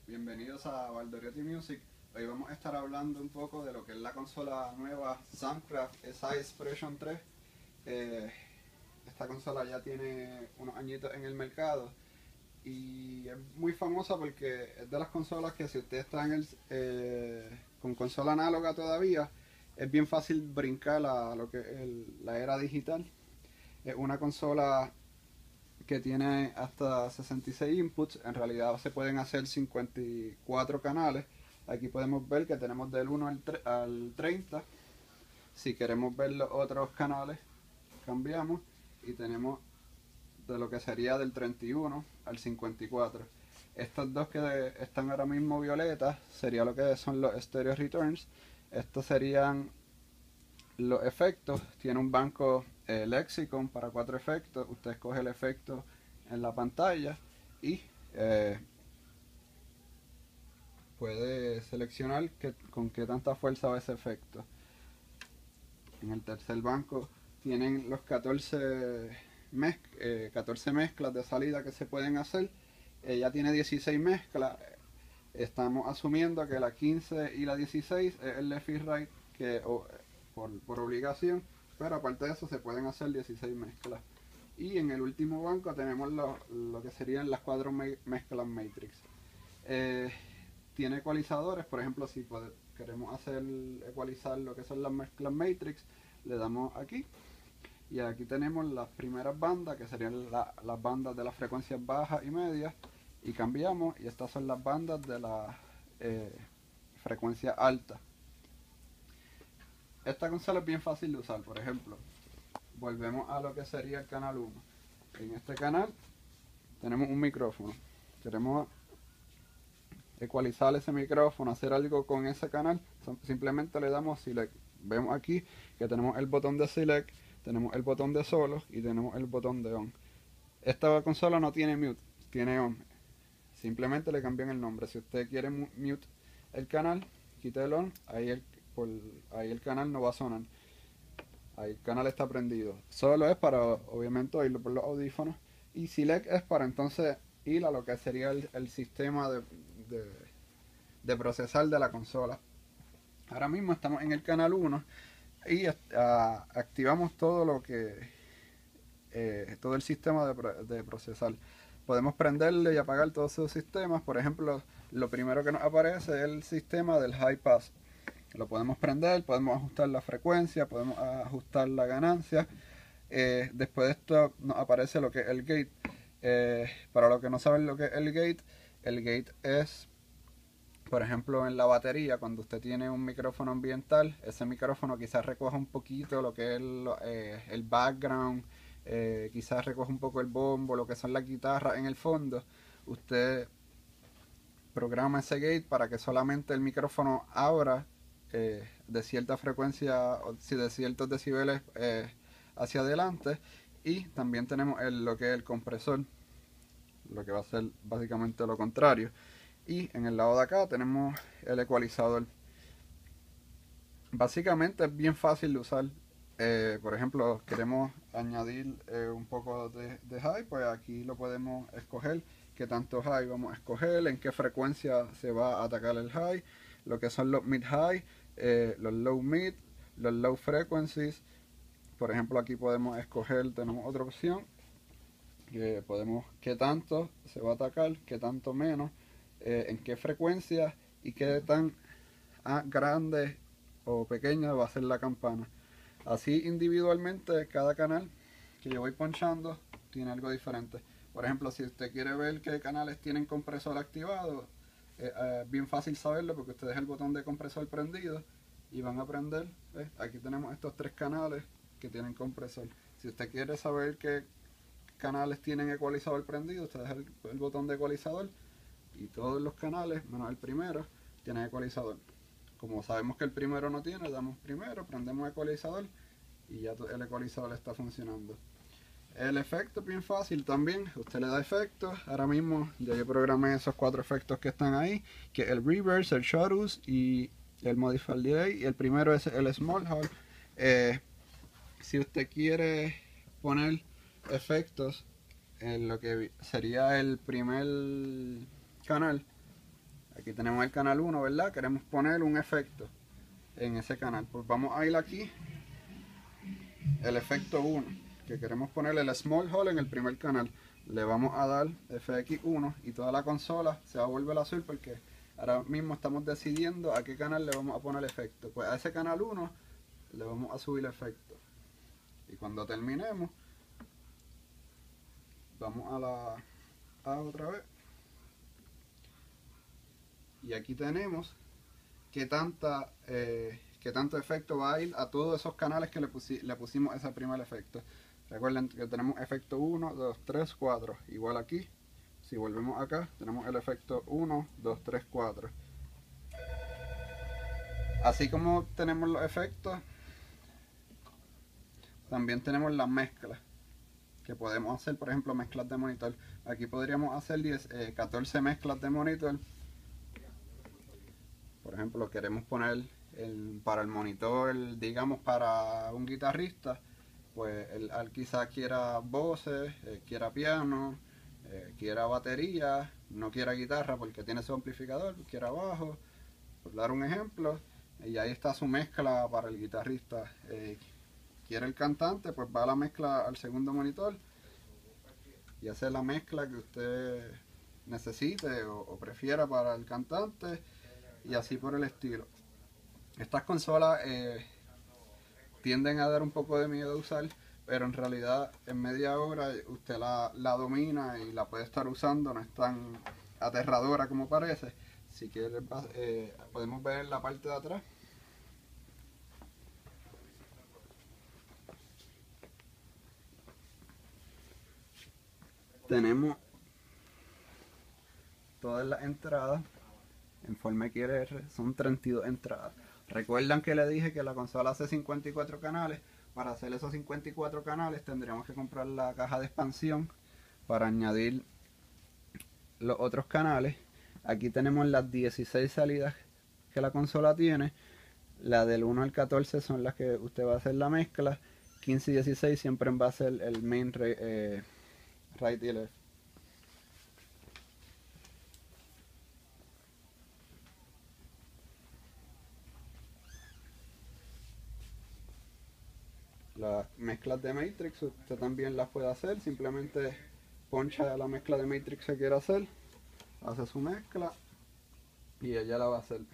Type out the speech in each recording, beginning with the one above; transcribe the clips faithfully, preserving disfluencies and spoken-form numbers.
bienvenidos a Valdoriotti Music. Hoy vamos a estar hablando un poco de lo que es la consola nueva Soundcraft S I Expression tres. Eh, esta consola ya tiene unos añitos en el mercado y es muy famosa porque es de las consolas que si usted está en el, eh, con consola análoga todavía, es bien fácil brincar a lo que es la era digital. Es una consola que tiene hasta sesenta y seis inputs. En realidad se pueden hacer cincuenta y cuatro canales. Aquí podemos ver que tenemos del uno al, al treinta. Si queremos ver los otros canales, cambiamos y tenemos de lo que sería del treinta y uno al cincuenta y cuatro. Estos dos que están ahora mismo violetas sería lo que son los stereo returns. Estos serían los efectos. Tiene un banco eh, Lexicon para cuatro efectos. Usted escoge el efecto en la pantalla y eh, puede seleccionar que, con qué tanta fuerza va ese efecto. En el tercer banco tienen los catorce, mez eh, catorce mezclas de salida que se pueden hacer. Ella eh, tiene dieciséis mezclas. Estamos asumiendo que la quince y la dieciséis es el left y right que, o, por, por obligación, pero aparte de eso se pueden hacer dieciséis mezclas. Y en el último banco tenemos lo, lo que serían las cuatro me mezclas matrix. Eh, tiene ecualizadores, por ejemplo, si puede, queremos hacer ecualizar lo que son las mezclas matrix, le damos aquí y aquí tenemos las primeras bandas que serían la, las bandas de las frecuencias bajas y medias, y cambiamos y estas son las bandas de la eh, frecuencia alta. Esta consola es bien fácil de usar. Por ejemplo, volvemos a lo que sería el canal uno. En este canal tenemos un micrófono, queremos ecualizar ese micrófono, hacer algo con ese canal, simplemente le damos select. Vemos aquí que tenemos el botón de select, tenemos el botón de solo y tenemos el botón de on. Esta consola no tiene mute, tiene on. Simplemente le cambian el nombre. Si usted quiere mute el canal, quita el on, ahí el, por, ahí el canal no va a sonar. Ahí el canal está prendido. Solo es para, obviamente, oírlo por los audífonos. Y select es para entonces ir a lo que sería el, el sistema de, de, de procesar de la consola. Ahora mismo estamos en el canal uno y uh, activamos todo lo que eh, todo el sistema de, de procesar. Podemos prenderle y apagar todos esos sistemas. Por ejemplo, lo primero que nos aparece es el sistema del high pass. Lo podemos prender, podemos ajustar la frecuencia, podemos ajustar la ganancia. Eh, después de esto nos aparece lo que es el gate. Eh, para los que no saben lo que es el gate, el gate es, por ejemplo, en la batería, cuando usted tiene un micrófono ambiental, ese micrófono quizás recoja un poquito lo que es el, eh, el background, eh, quizás recoja un poco el bombo, lo que son las guitarras en el fondo. Usted programa ese gate para que solamente el micrófono abra eh, de cierta frecuencia, o si de ciertos decibeles eh, hacia adelante. Y también tenemos el, lo que es el compresor, lo que va a ser básicamente lo contrario. Y en el lado de acá tenemos el ecualizador. Básicamente es bien fácil de usar. Eh, por ejemplo, queremos añadir eh, un poco de, de high, pues aquí lo podemos escoger. Qué tanto high vamos a escoger, en qué frecuencia se va a atacar el high, lo que son los mid high, eh, los low mid, los low frequencies. Por ejemplo, aquí podemos escoger, tenemos otra opción, que podemos qué tanto se va a atacar, qué tanto menos, eh, en qué frecuencia y qué tan ah, grande o pequeña va a ser la campana. Así individualmente cada canal que yo voy ponchando tiene algo diferente. Por ejemplo, si usted quiere ver qué canales tienen compresor activado, es eh, bien fácil saberlo porque usted deja el botón de compresor prendido y van a prender. ¿Ves? Aquí tenemos estos tres canales que tienen compresor. Si usted quiere saber qué canales tienen ecualizador prendido, usted deja el, el botón de ecualizador y todos los canales, menos el primero, tienen ecualizador. Como sabemos que el primero no tiene, damos primero, prendemos el ecualizador y ya el ecualizador está funcionando. El efecto es bien fácil también, usted le da efectos. Ahora mismo ya yo programé esos cuatro efectos que están ahí, que es el reverse, el chorus y el modify delay, y el primero es el small hall. Eh, si usted quiere poner efectos en lo que sería el primer canal, Aquí tenemos el canal uno, ¿verdad? Queremos poner un efecto en ese canal. Pues vamos a ir aquí, el efecto uno, que queremos ponerle el small hole en el primer canal. Le vamos a dar F X uno y toda la consola se va a volver azul porque ahora mismo estamos decidiendo a qué canal le vamos a poner el efecto. Pues a ese canal uno le vamos a subir el efecto. Y cuando terminemos, vamos a la A otra vez. Y aquí tenemos qué tanta eh, qué tanto efecto va a ir a todos esos canales que le, pusi le pusimos ese primer efecto. Recuerden que tenemos efecto uno, dos, tres, cuatro. Igual aquí, si volvemos acá, tenemos el efecto uno, dos, tres, cuatro. Así como tenemos los efectos, también tenemos las mezclas que podemos hacer, por ejemplo, mezclas de monitor. Aquí podríamos hacer diez, eh, catorce mezclas de monitor. Por ejemplo, queremos poner el, para el monitor, digamos para un guitarrista, pues él, él quizás quiera voces, eh, quiera piano, eh, quiera batería, no quiera guitarra porque tiene su amplificador, quiera bajo, por dar un ejemplo. Y ahí está su mezcla para el guitarrista. Eh, quiere el cantante, pues va a la mezcla al segundo monitor y hace la mezcla que usted necesite o, o prefiera para el cantante, y así por el estilo. Estas consolas eh, tienden a dar un poco de miedo a usar, pero en realidad en media hora usted la, la domina y la puede estar usando, no es tan aterradora como parece. Si quiere, eh, podemos ver en la parte de atrás. Tenemos todas las entradas en forma X L R, son treinta y dos entradas. Recuerdan que le dije que la consola hace cincuenta y cuatro canales. Para hacer esos cincuenta y cuatro canales tendríamos que comprar la caja de expansión para añadir los otros canales. Aquí tenemos las dieciséis salidas que la consola tiene. La del uno al catorce son las que usted va a hacer la mezcla. quince y dieciséis siempre va a ser el main eh, right y left. Las mezclas de Matrix usted también las puede hacer, simplemente poncha la mezcla de Matrix que quiera hacer, hace su mezcla y ella la va a hacer.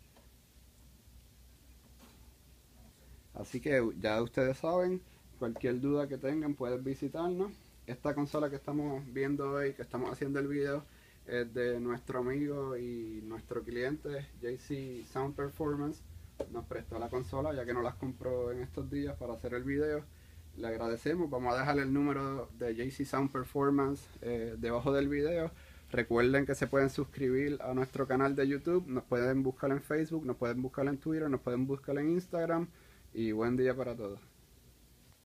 Así que ya ustedes saben, cualquier duda que tengan pueden visitarnos. Esta consola que estamos viendo hoy, que estamos haciendo el video, es de nuestro amigo y nuestro cliente J C Sound Performance. Nos prestó la consola ya que nos las compró en estos días para hacer el video. Le agradecemos. Vamos a dejar el número de J C Sound Performance eh, debajo del video. Recuerden que se pueden suscribir a nuestro canal de YouTube, nos pueden buscar en Facebook, nos pueden buscar en Twitter, nos pueden buscar en Instagram, y buen día para todos.